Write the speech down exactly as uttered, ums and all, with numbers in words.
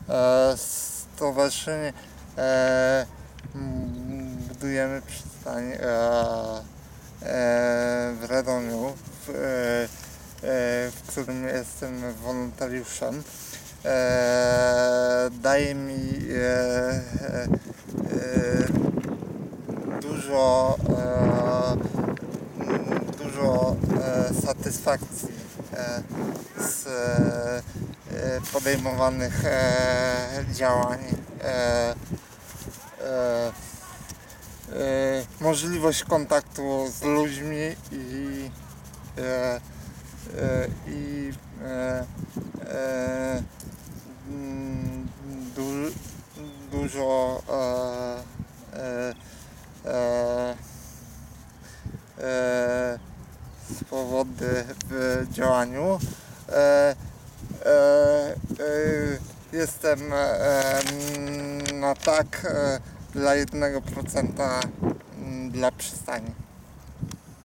e, stowarzyszenie e, budujemy przystań e, e, w Radomiu, w, e, w którym jestem wolontariuszem. E, daje mi e, e, dużo, e, dużo e, satysfakcji e, z e, podejmowanych e, działań. E, e, e, możliwość kontaktu z ludźmi i, e, e, i e, e, du, dużo e, e, e, e, swobody w działaniu. E, e, e, jestem e, na tak e, dla jednego procenta dla przystani.